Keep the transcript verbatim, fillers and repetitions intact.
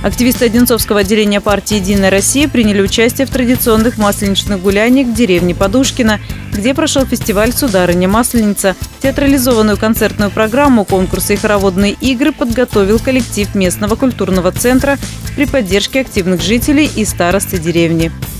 Активисты Одинцовского отделения партии «Единая Россия» приняли участие в традиционных масленичных гуляниях в деревне Подушкино, где прошел фестиваль «Сударыня-масленица». Театрализованную концертную программу, конкурсы и хороводные игры подготовил коллектив местного культурного центра при поддержке активных жителей и старосты деревни.